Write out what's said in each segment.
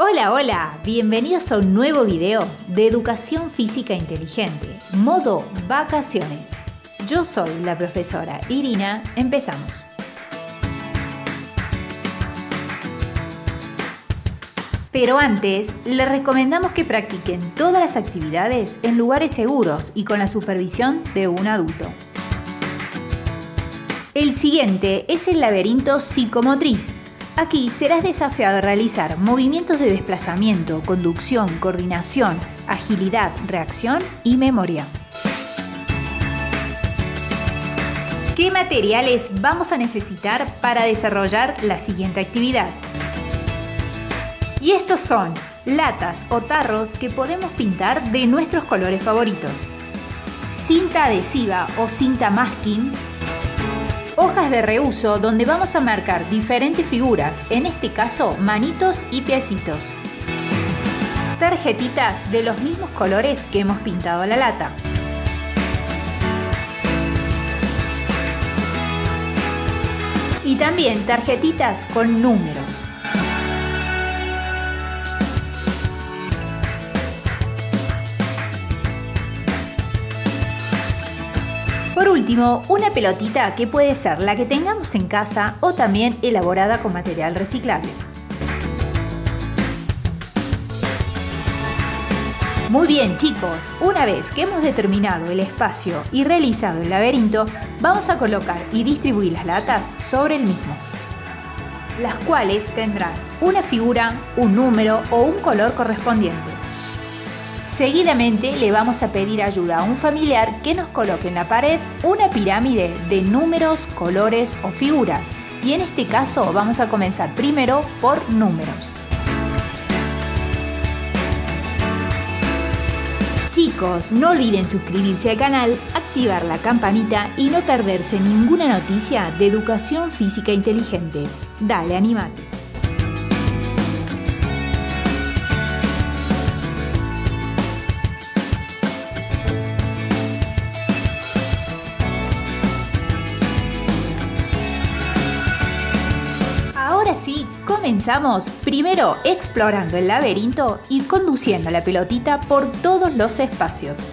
Hola, hola, bienvenidos a un nuevo video de Educación Física Inteligente, modo vacaciones. Yo soy la profesora Irina, empezamos. Pero antes, les recomendamos que practiquen todas las actividades en lugares seguros y con la supervisión de un adulto. El siguiente es el laberinto psicomotriz. Aquí serás desafiado a realizar movimientos de desplazamiento, conducción, coordinación, agilidad, reacción y memoria. ¿Qué materiales vamos a necesitar para desarrollar la siguiente actividad? Y estos son latas o tarros que podemos pintar de nuestros colores favoritos, cinta adhesiva o cinta masking, hojas de reuso donde vamos a marcar diferentes figuras, en este caso manitos y piecitos, tarjetitas de los mismos colores que hemos pintado la lata, y también tarjetitas con números. Por último, una pelotita que puede ser la que tengamos en casa o también elaborada con material reciclable. Muy bien, chicos, una vez que hemos determinado el espacio y realizado el laberinto, vamos a colocar y distribuir las latas sobre el mismo, las cuales tendrán una figura, un número o un color correspondiente. Seguidamente le vamos a pedir ayuda a un familiar que nos coloque en la pared una pirámide de números, colores o figuras, y en este caso vamos a comenzar primero por números. Chicos, no olviden suscribirse al canal, activar la campanita y no perderse ninguna noticia de Educación Física Inteligente. Dale, animate. Ahora sí, comenzamos primero explorando el laberinto y conduciendo la pelotita por todos los espacios.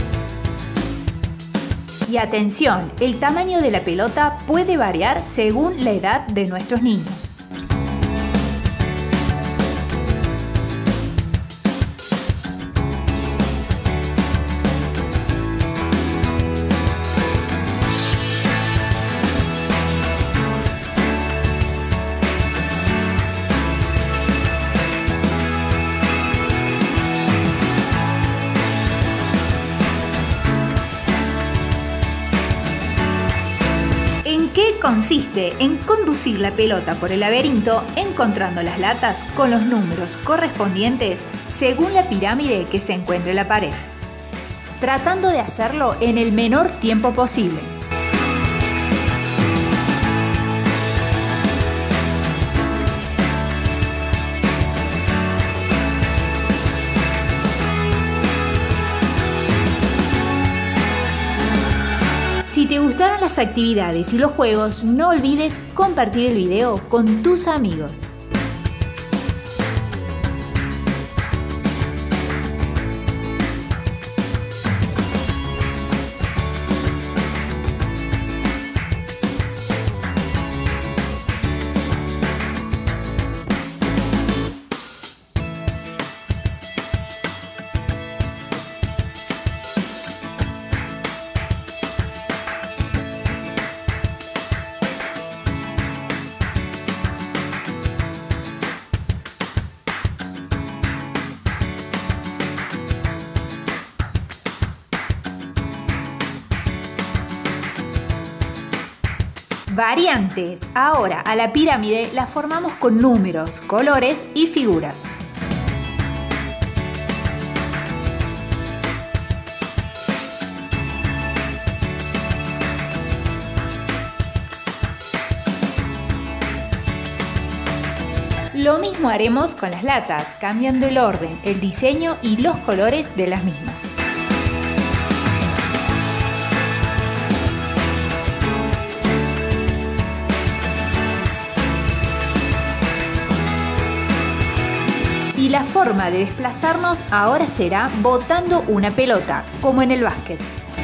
Y atención, el tamaño de la pelota puede variar según la edad de nuestros niños. ¿Qué consiste en conducir la pelota por el laberinto encontrando las latas con los números correspondientes según la pirámide que se encuentra en la pared, tratando de hacerlo en el menor tiempo posible? Si te gustaron las actividades y los juegos, no olvides compartir el video con tus amigos. Variantes. Ahora a la pirámide la formamos con números, colores y figuras. Lo mismo haremos con las latas, cambiando el orden, el diseño y los colores de las mismas. Y la forma de desplazarnos ahora será botando una pelota, como en el básquet.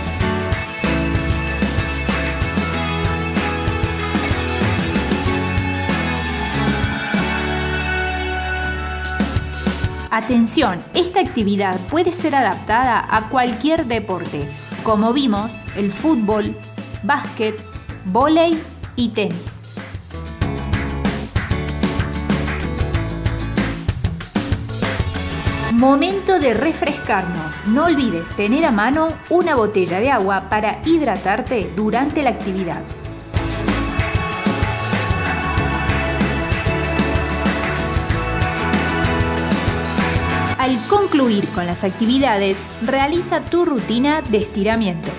Atención, esta actividad puede ser adaptada a cualquier deporte, como vimos, el fútbol, básquet, vóley y tenis. Momento de refrescarnos. No olvides tener a mano una botella de agua para hidratarte durante la actividad. Al concluir con las actividades, realiza tu rutina de estiramientos.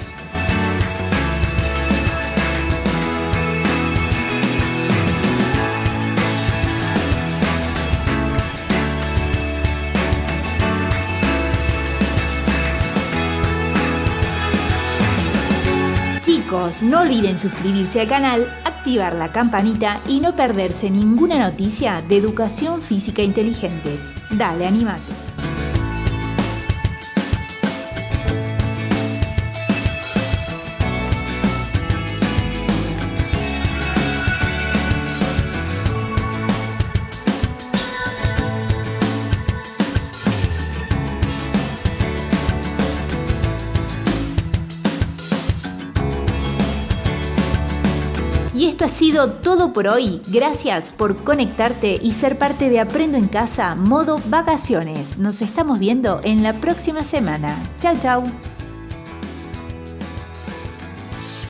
Chicos, no olviden suscribirse al canal, activar la campanita y no perderse ninguna noticia de educación física inteligente. Dale, animate. Y esto ha sido todo por hoy. Gracias por conectarte y ser parte de Aprendo en Casa modo vacaciones. Nos estamos viendo en la próxima semana. Chau, chau.